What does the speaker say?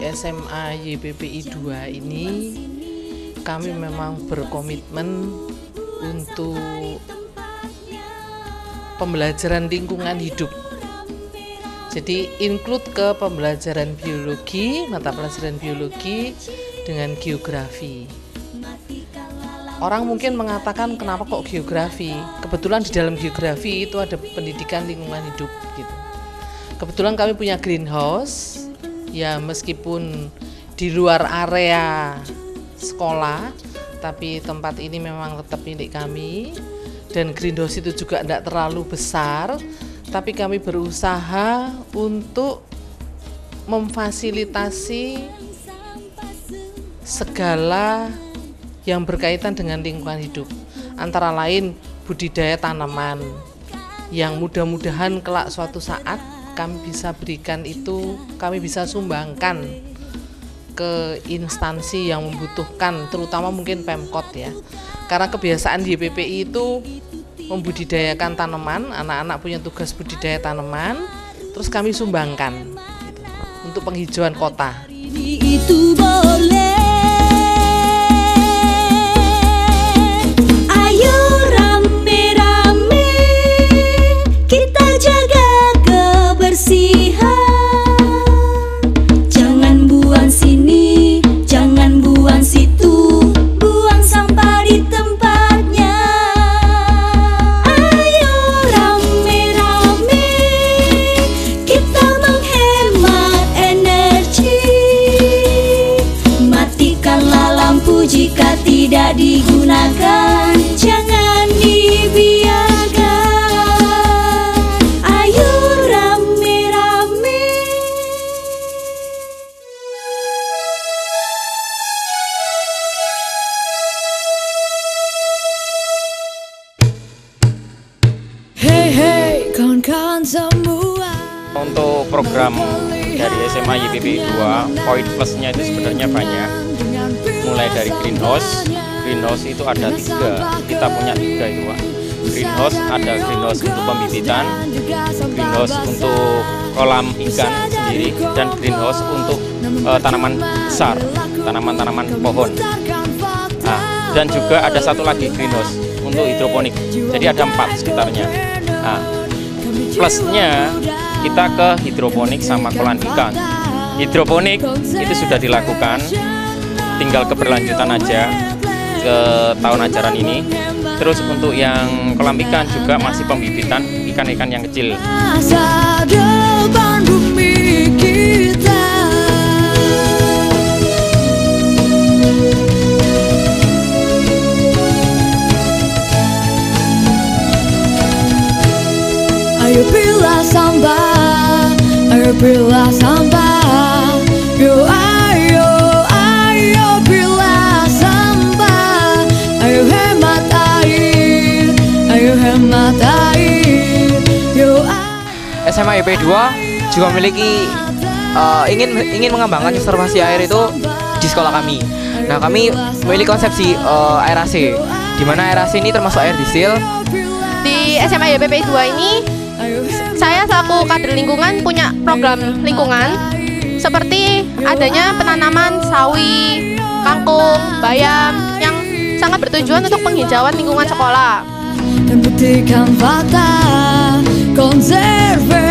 SMA YPPI 2 ini kami memang berkomitmen untuk pembelajaran lingkungan hidup. Jadi include ke pembelajaran biologi, mata pelajaran biologi dengan geografi. Orang mungkin mengatakan kenapa kok geografi? Kebetulan di dalam geografi itu ada pendidikan lingkungan hidup gitu. Kebetulan kami punya greenhouse, ya meskipun di luar area sekolah, tapi tempat ini memang tetap milik kami. Dan greenhouse itu juga tidak terlalu besar, tapi kami berusaha untuk memfasilitasi segala yang berkaitan dengan lingkungan hidup, antara lain budidaya tanaman yang mudah-mudahan kelak suatu saat kami bisa berikan itu, kami bisa sumbangkan ke instansi yang membutuhkan, terutama mungkin Pemkot ya, karena kebiasaan di YPPI itu membudidayakan tanaman, anak-anak punya tugas budidaya tanaman, terus kami sumbangkan gitu, untuk penghijauan kota. Itu boleh. Ayo rame-rame kita jaga kebersihan. Jangan buang sini, jangan buang situ, buang sampah di tempatnya. Ayo rame-rame kita menghemat energi. Matikanlah lampu jika tidak digunakan, jangan dibiarkan. Ayo rame-rame. Hey hey kawan-kawan semua. Untuk program dari SMA YPPI 2, poin plusnya itu sebenarnya banyak. Mulai dari greenhouse itu ada 3, kita punya 3 itu Pak. Greenhouse, ada greenhouse untuk pembibitan, greenhouse untuk kolam ikan sendiri, dan greenhouse untuk tanaman besar, tanaman-tanaman pohon. Nah, dan juga ada satu lagi greenhouse untuk hidroponik, jadi ada 4 sekitarnya. Nah, plusnya kita ke hidroponik sama kolam ikan. Hidroponik itu sudah dilakukan, tinggal keberlanjutan aja ke tahun ajaran ini. Terus untuk yang kolam ikan juga masih pembibitan ikan-ikan yang kecil. Masa depan bumi kita. Ayo pilah sampah, ayo pilah sampah, yo ayo, ayo pilah sampah, ayo hemat air, ayo hemat air, yo ayo. SMA YPPI 2 juga memiliki ingin mengembangkan konservasi air itu di sekolah kami. Nah, kami memiliki konsepsi aerasi, di mana aerasi ini termasuk air disil. Di SMA YPPI 2 ini saya selaku kader lingkungan punya program lingkungan seperti adanya penanaman sawi, kangkung, bayam yang sangat bertujuan untuk penghijauan lingkungan sekolah. Dan buktikan fakta konservasi.